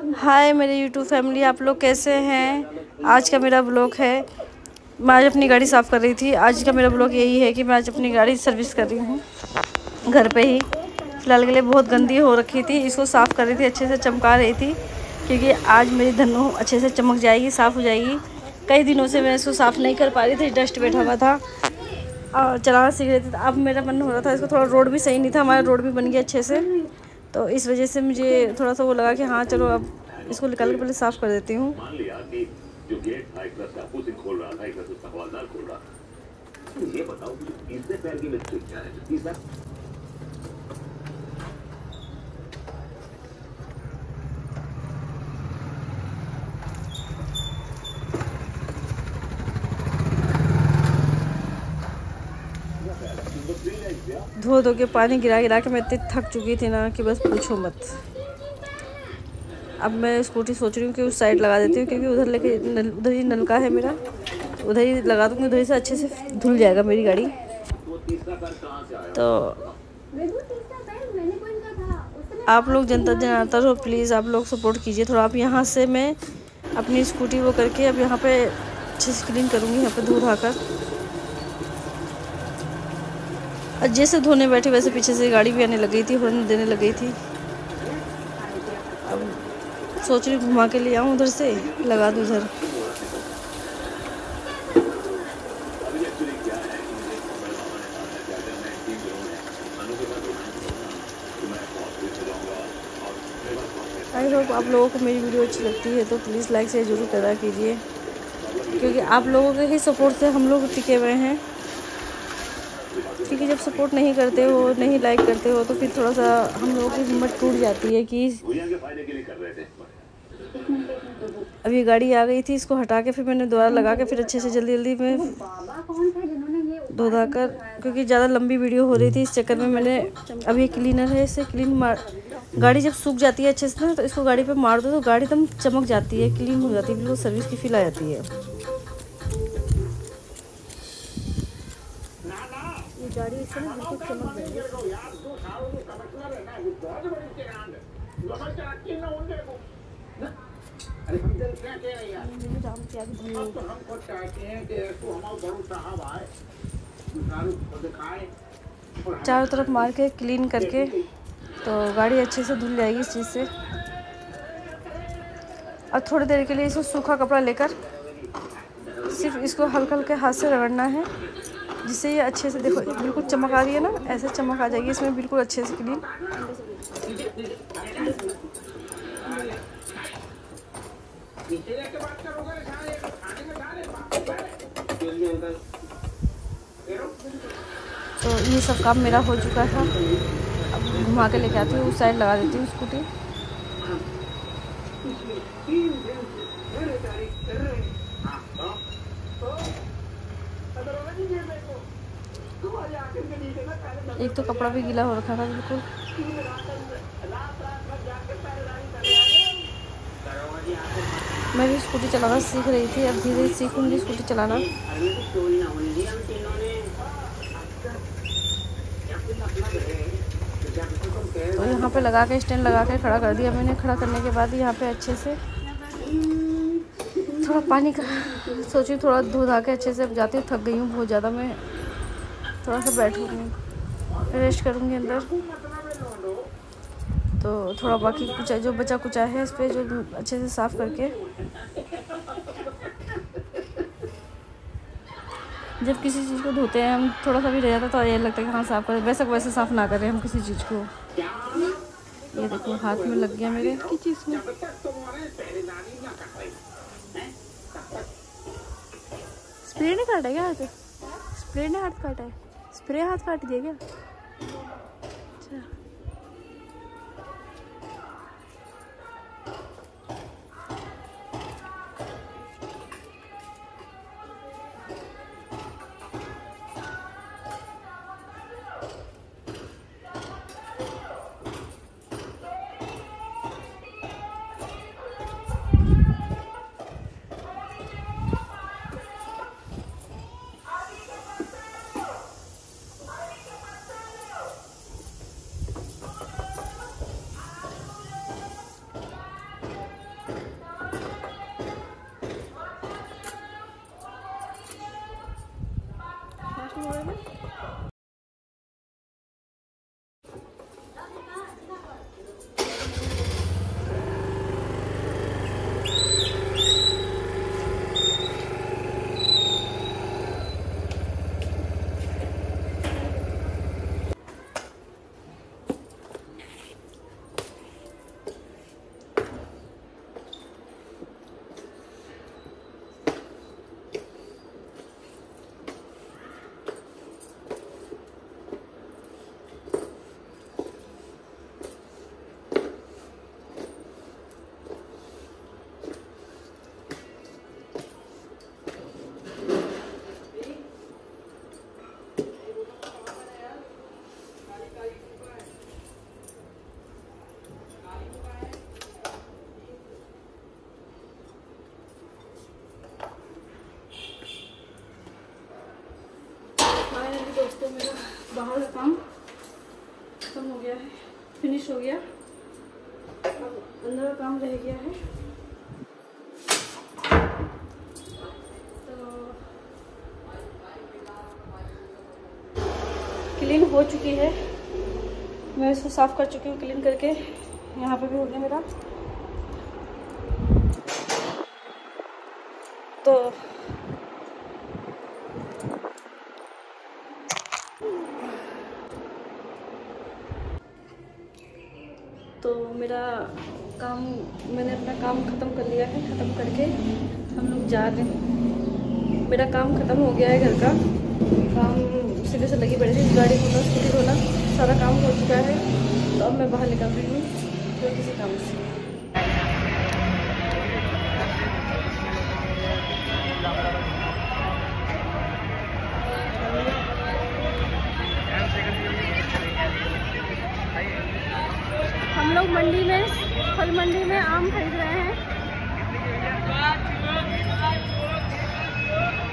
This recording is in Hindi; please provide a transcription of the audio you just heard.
हाय मेरे यूट्यूब फैमिली, आप लोग कैसे हैं। आज का मेरा ब्लॉग है, मैं आज अपनी गाड़ी साफ़ कर रही थी। आज का मेरा ब्लॉग यही है कि मैं आज अपनी गाड़ी सर्विस कर रही हूँ घर पे ही। फ़िलहाल के लिए बहुत गंदी हो रखी थी, इसको साफ़ कर रही थी, अच्छे से चमका रही थी क्योंकि आज मेरी धनु अच्छे से चमक जाएगी, साफ़ हो जाएगी। कई दिनों से मैं इसको साफ़ नहीं कर पा रही थी, डस्ट बैठा हुआ था और चलाना सीख रही थी। तो अब मेरा मन हो रहा था, इसको थोड़ा रोड भी सही नहीं था, हमारा रोड भी बन गया अच्छे से, तो इस वजह से मुझे थोड़ा सा वो लगा कि हाँ चलो अब इसको निकाल के पहले साफ़ कर देती हूँ। जो गेट था एक तरह से आपको खोल रहा था, एक तरह से सवालदार खोल रहा था। ये बताओ कि तीसरे पैर की मिस्टेक क्या है? तीसरा धो धो के पानी गिरा गिरा के मैं इतनी थक चुकी थी ना कि बस पूछो मत। अब मैं स्कूटी सोच रही हूँ कि उस साइड लगा देती हूँ क्योंकि उधर लेके उधर ही नलका है मेरा, उधर ही लगा दूँगी, उधर से अच्छे से धुल जाएगा मेरी गाड़ी। तो आप लोग जनता जनार्दन हो, प्लीज़ आप लोग सपोर्ट कीजिए थोड़ा। आप यहाँ से मैं अपनी स्कूटी वो करके अब यहाँ पे अच्छे से क्लीन करूँगी, यहाँ पे धो धा कर। और जैसे धोने बैठे वैसे पीछे से गाड़ी भी आने लग गई थी, हॉर्न देने लग गई थी। अब सोच रही घुमा के ले आऊँ, उधर से लगा दूँ इधर। आई होप आप लोगों को मेरी वीडियो अच्छी लगती है तो प्लीज़ लाइक शेयर ज़रूर करा कीजिए, क्योंकि आप लोगों के ही सपोर्ट से हम लोग टिके हुए हैं। क्योंकि जब सपोर्ट नहीं करते हो, नहीं लाइक करते हो, तो फिर थोड़ा सा हम लोगों की हिम्मत टूट जाती है कि अब ये गाड़ी आ गई थी, इसको हटा के फिर मैंने दोबारा लगा के फिर अच्छे से जल्दी जल्दी में धो धा कर, क्योंकि ज़्यादा लंबी वीडियो हो रही थी, इस चक्कर में मैंने अब ये क्लीनर है, इससे क्लीन मार। गाड़ी जब सूख जाती है अच्छे से ना, तो इसको गाड़ी पे मार दो तो गाड़ी एकदम चमक जाती है, क्लीन हो जाती है, बिल्कुल सर्विस की फील आ जाती है। ये गाड़ी इससे ना बिल्कुल चमक जाएगी। चारों तरफ मार के क्लीन करके तो गाड़ी अच्छे से धुल जाएगी इस चीज़ से। और थोड़ी देर के लिए इसको सूखा कपड़ा लेकर सिर्फ इसको हल्का हल्के हाथ से रगड़ना है, जिससे ये अच्छे से, देखो बिल्कुल चमक आ रही है ना, ऐसे चमक आ जाएगी इसमें बिल्कुल अच्छे से क्लीन। तो ये सब काम मेरा हो चुका था। अब घुमा के लेके आती हूँ, उस साइड लगा देती हूँ स्कूटी। एक तो कपड़ा भी गीला हो रखा था बिल्कुल। मैं भी स्कूटी चलाना सीख रही थी, अब धीरे धीरे सीखूंगी स्कूटी चलाना। तो यहाँ पे लगा के स्टैंड लगा के खड़ा कर दिया मैंने। खड़ा करने के बाद यहाँ पे अच्छे से थोड़ा पानी का सोची, थोड़ा धो धा के अच्छे से। अब जाती हूँ, थक गई हूँ बहुत ज़्यादा, मैं थोड़ा सा बैठूँगी, रेस्ट करूँगी अंदर। तो थोड़ा बाकी कुछ जो बचा कुचा है इस पर जो अच्छे से साफ़ करके, जब किसी चीज़ को धोते हैं हम, थोड़ा सा भी रह जाता तो ये लगता है कि हाँ साफ़ करें, वैसे वैसे साफ़ ना करें हम किसी चीज़ को। ये देखो हाथ में लग गया मेरे की चीज़ में। स्प्रे ने काटा क्या हाथ? स्प्रे ने हाथ काटा है? स्प्रे हाथ काट दिया क्या? अच्छा। कुएं में। दोस्तों मेरा बाहर का काम खत्म हो गया है, फिनिश हो गया। अब अंदर का काम रह गया है। तो क्लीन हो चुकी है, मैं इसको साफ कर चुकी हूँ क्लीन करके। यहाँ पे भी हो गया मेरा। तो मेरा काम, मैंने अपना काम ख़त्म कर लिया है। ख़त्म करके हम लोग जा रहे हैं। मेरा काम ख़त्म हो गया है, घर का काम सीधे से लगी पड़ी थी, गाड़ी धोना, स्कूटी धोना, सारा काम हो चुका है। तो अब मैं बाहर निकल रही हूँ तो किसी काम से। हम लोग मंडी में, फल मंडी में आम खरीद रहे हैं।